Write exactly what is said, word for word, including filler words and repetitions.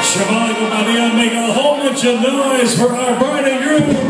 Siobhan, everybody, make a whole bunch of noise for our bride and groom.